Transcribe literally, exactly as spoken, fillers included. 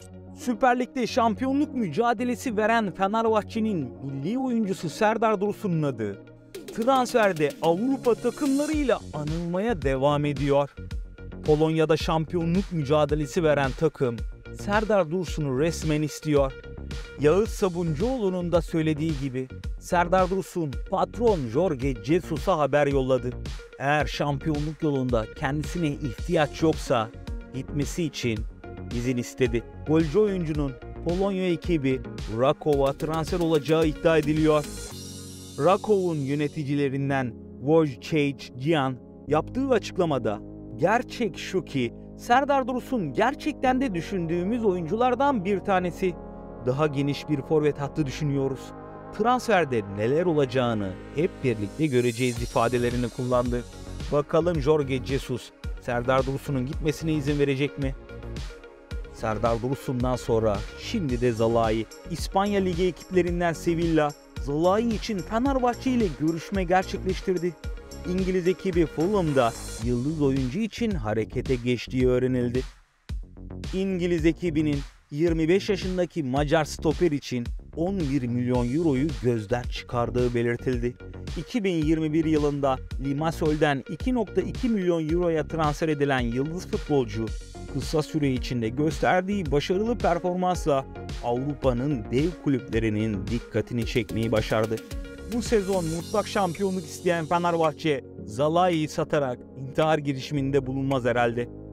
Süper Lig'de şampiyonluk mücadelesi veren Fenerbahçe'nin milli oyuncusu Serdar Dursun'un adı transferde Avrupa takımlarıyla anılmaya devam ediyor. Polonya'da şampiyonluk mücadelesi veren takım Serdar Dursun'u resmen istiyor. Yağız Sabuncuoğlu'nun da söylediği gibi Serdar Dursun patron Jorge Jesus'a haber yolladı. Eğer şampiyonluk yolunda kendisine ihtiyaç yoksa gitmesi için izin istedi. Golcü oyuncunun Polonya ekibi Rakow'a transfer olacağı iddia ediliyor. Rakow'un yöneticilerinden Wojciech Gian yaptığı açıklamada gerçek şu ki Serdar Dursun gerçekten de düşündüğümüz oyunculardan bir tanesi. Daha geniş bir forvet hattı düşünüyoruz. Transferde neler olacağını hep birlikte göreceğiz ifadelerini kullandı. Bakalım Jorge Jesus Serdar Dursun'un gitmesine izin verecek mi? Serdar Dursun'dan sonra şimdi de Zalai. İspanya Ligi ekiplerinden Sevilla, Zalai için Fenerbahçe ile görüşme gerçekleştirdi. İngiliz ekibi Fulham'da yıldız oyuncu için harekete geçtiği öğrenildi. İngiliz ekibinin yirmi beş yaşındaki Macar stoper için on bir milyon euroyu gözden çıkardığı belirtildi. iki bin yirmi bir yılında Limassol'den iki nokta iki milyon euroya transfer edilen yıldız futbolcu kısa süre içinde gösterdiği başarılı performansla Avrupa'nın dev kulüplerinin dikkatini çekmeyi başardı. Bu sezon mutlak şampiyonluk isteyen Fenerbahçe Zalai'yi satarak intihar girişiminde bulunmaz herhalde.